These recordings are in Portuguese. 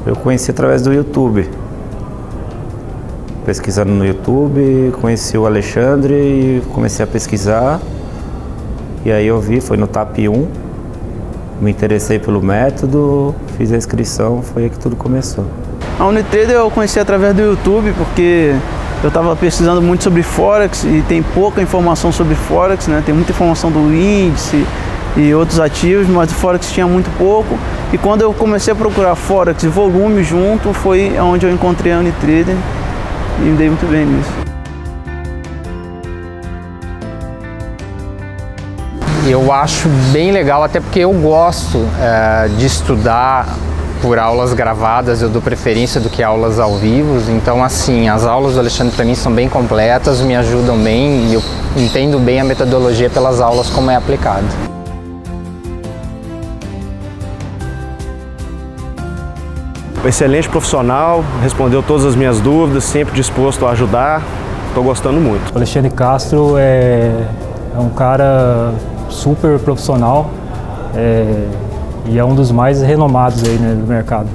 Eu conheci através do YouTube. Pesquisando no YouTube, conheci o Alexandre e comecei a pesquisar. E aí eu vi, foi no TAP 1, me interessei pelo método, fiz a inscrição, foi aí que tudo começou. A Unitrader eu conheci através do YouTube, porque eu estava pesquisando muito sobre Forex e tem pouca informação sobre Forex, né? Tem muita informação do índice e outros ativos, mas o Forex tinha muito pouco. E quando eu comecei a procurar Forex e volume junto, foi onde eu encontrei a Unitrader e me dei muito bem nisso. Eu acho bem legal, até porque eu gosto de estudar por aulas gravadas, eu dou preferência do que aulas ao vivo. Então, assim, as aulas do Alexandre para mim são bem completas, me ajudam bem e eu entendo bem a metodologia pelas aulas como é aplicado. Excelente profissional, respondeu todas as minhas dúvidas, sempre disposto a ajudar, estou gostando muito. O Alexandre Castro é um cara super profissional e é um dos mais renomados aí, né, do mercado.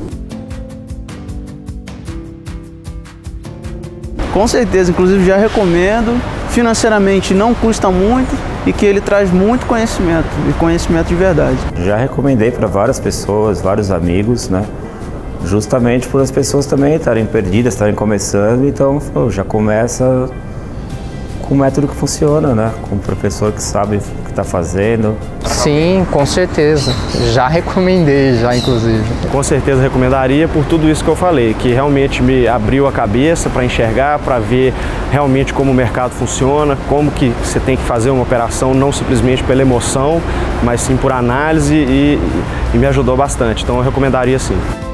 Com certeza, inclusive já recomendo, financeiramente não custa muito e que ele traz muito conhecimento, e conhecimento de verdade. Já recomendei para várias pessoas, vários amigos, né? Justamente por as pessoas também estarem perdidas, estarem começando, então já começa com um método que funciona, né? Com um professor que sabe o que está fazendo. Sim, com certeza. Já recomendei, já inclusive. Com certeza recomendaria por tudo isso que eu falei, que realmente me abriu a cabeça para enxergar, para ver realmente como o mercado funciona, como que você tem que fazer uma operação não simplesmente pela emoção, mas sim por análise e me ajudou bastante. Então eu recomendaria sim.